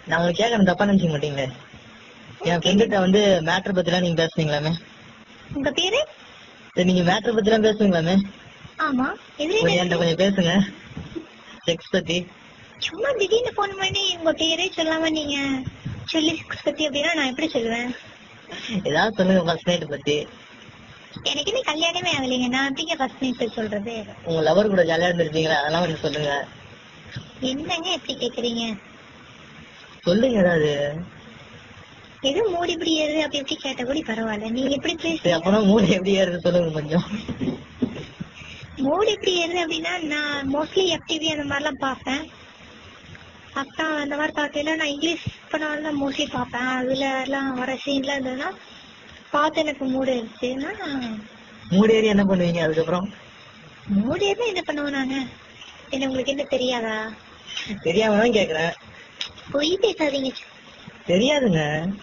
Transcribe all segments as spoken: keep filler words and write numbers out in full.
நான் உங்களுக்கு கேட்கறேன், தப்பா நினைச்சுக்க மாட்டீங்களே? என் ஃப்ரெண்டுகிட்ட வந்து மேட்டர் பத்தி எல்லாம் நீங்க பேசுவீங்களாமே? உங்க பேரு? சரி, நீங்க மேட்டர் பத்தி எல்லாம் பேசுவீங்களாமே? ஆமா. என்கிட்ட கொஞ்சம் பேசுங்க செக்ஸ் பத்தி. சும்மா திடீர்னு போன் பண்ணி உங்க பேரே சொல்லாம நீங்க சொல்லி செக்ஸ் பத்தி அப்படின்னா நான் எப்படி சொல்லுவேன்? ஏதாவது சொல்லுங்க ஃபர்ஸ்ட் நைட் பத்தி. எனக்கு இன்னும் கல்யாணமே ஆகலைங்க, நான் எப்படிங்க ஃபர்ஸ்ட் நைட் சொல்றது? உங்க லவர் கூட ஜாலியா இருந்திருப்பீங்களா, அதெல்லாம் கொஞ்சம் சொல்லுங்க. என்னங்க எப்படி கேக்குறீங்க? சொல்லுங்க ஏதாவது. எதுவும் மூடி இப்படி ஏறுது அப்படி எப்படி கேட்ட கூட பரவாயில்ல, நீங்க எப்படி பேசுறீங்க? அப்புறம் மூடி எப்படி ஏறுது சொல்லுங்க கொஞ்சம். மூடி எப்படி ஏறுது அப்படின்னா நான் மோஸ்ட்லி எஃப்டிவி அந்த மாதிரிலாம் பார்ப்பேன். அப்புறம் அந்த மாதிரி பார்க்கல நான் இங்கிலீஷ் படம் தான் மோஸ்ட்லி பார்ப்பேன். அதுல எல்லாம் வர சீன்லாம் இருந்ததுன்னா பார்த்து எனக்கு மூடு இருந்துச்சுன்னா. மூடி ஏறி என்ன பண்ணுவீங்க அதுக்கப்புறம்? மூடி ஏறி என்ன பண்ணுவோம் நாங்க? என்ன உங்களுக்கு என்ன தெரியாதா? தெரியாம தான் கேக்குறேன். பொய் பேசாதீங்க. தெரியாதுங்க.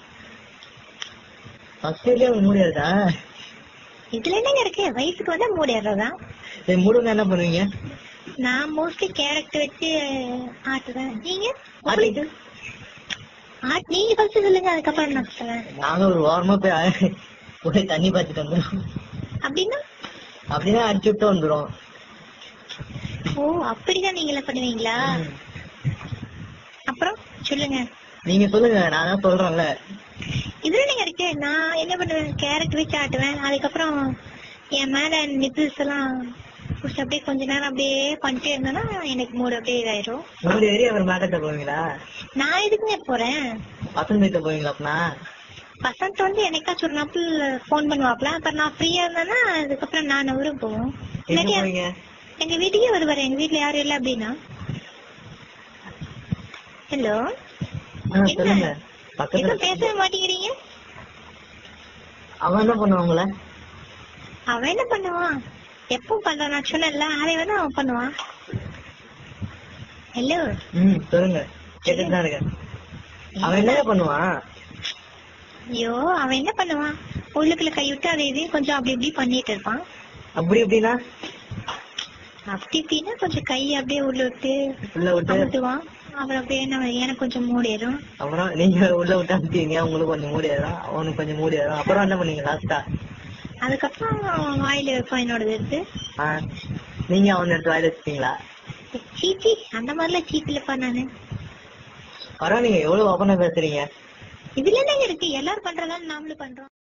ஃபர்ஸ்ட் இயர்லயே மூடி ஏறுதா? இதுல என்னங்க இருக்கு, வயசுக்கு வந்தா மூடி ஏறதா? சரி, மூடுங்க என்ன பண்ணுவீங்க? நான் மோஸ்ட்லி கேரக்டர் வச்சு ஆட்டுவேன். நீங்க ஆட்டிட்டு ஆட் நீங்க ஃபர்ஸ்ட் சொல்லுங்க, அதுக்கப்புறம் நான் சொல்றேன். நாங்க ஒரு வாரமா போய் போய் தண்ணி பாய்ச்சிட்டு வந்துடும். அப்படின்னா அப்படின்னா அடிச்சு விட்டு வந்துடும். ஓ அப்படிதான் நீங்கள பண்ணுவீங்களா? அப்புறம் சொல்லுங்க. நீங்க சொல்லுங்க, நான் தான் சொல்றேன்ல. இதுல நீங்க இருக்கு, நான் என்ன பண்ணுவேன், கேரக்டர் வச்சு ஆட்டுவேன். அதுக்கப்புறம் என் மேல நிப்பிள்ஸ் எல்லாம் அப்படியே கொஞ்ச நேரம் அப்படியே பண்ணிட்டே இருந்தேன்னா எனக்கு மூடு அப்படியே இதாயிரும். மூடி ஏறி அவர் மேட்டர்ட்ட போவீங்களா? நான் எதுக்குங்க போறேன்? பசங்க கிட்ட போவீங்களா? அப்படின்னா பசங்க வந்து என்னைக்காச்சும் ஒரு நாள் போன் பண்ணுவாப்ல, அப்புறம் நான் ஃப்ரீயா இருந்தேன்னா அதுக்கப்புறம் நான் ஊருக்கு போவோம். எங்க வீட்டுக்கே வருவாரு, எங்க வீட்டுல யாரும் இல்ல அப்படின்னா. ஹலோ, சொல்லுங்க. பேசவே மாட்டேங்கிறீங்க. அவன் என்ன பண்ணுவான் உங்கள? அவன் என்ன பண்ணுவான், எப்போ பண்றான், நான் சொன்னேன்ல அவன் வேணா அவன் பண்ணுவான். ஹலோ, ம் சொல்லுங்க, கேட்டுட்டு தான் இருக்கேன். அவன் என்ன பண்ணுவான்? ஐயோ அவன் என்ன பண்ணுவான், உள்ளுக்குள்ள கை விட்டு அதை இது கொஞ்சம் அப்படி இப்படி பண்ணிட்டு இருப்பான். அப்படி எப்படின்னா? அப்படி இப்படின்னா கொஞ்சம் கை அப்படியே உள்ள விட்டு உள்ள விட்டு அமுத்துவான். அப்புறம் அப்படியே எனக்கு கொஞ்சம் மூடிடும். அப்புறம் நீங்க உள்ள விட்டு அமுத்தீங்க, உங்களுக்கு கொஞ்சம் மூடிடும், அவனுக்கு கொஞ்சம் மூடிடும். அப்புறம் என்ன பண்ணீங்க லாஸ்டா? அதுக்கப்புறம் வாயில வைப்பான் என்னோடது எடுத்து. நீங்க அவன் எடுத்து வாயில வச்சுட்டீங்களா? சீச்சி, அந்த மாதிரிலாம் சீப்பிலப்பா நானு. பரவாயில்ல, நீங்க எவ்வளவு ஓப்பனா பேசுறீங்க. இதுல என்னங்க இருக்கு, எல்லாரும் பண்றதால நாமளும் பண்றோம்.